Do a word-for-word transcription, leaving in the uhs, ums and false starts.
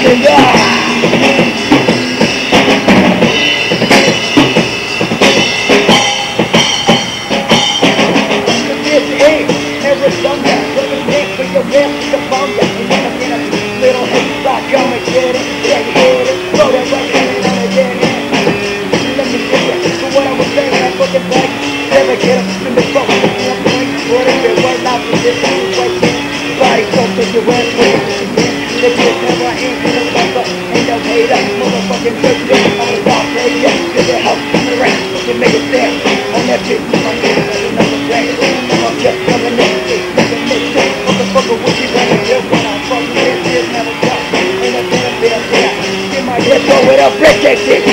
motherfucking die. Arizona, looking big for your rest to the bone. And when I'm in a little hate rock, I'ma get it, get it, throw that record in on a dead end. Let me get it, so what I was saying, I'm fucking like, never get up in the boat, I'm going, what if it was not for this, I'm waiting. Body so take your ass with it, if you never ain't in a bumper, ain't no hater, motherfucking good shit, on the top, hey, yeah, get the help, come around, fucking make it stand, on that shit, I'm getting another day, I'm just coming in. Motherfucker, what you gonna do when I'm fucking this shit never stop? Ain't a damn bit of that. Get my head, throw it up, break that shit.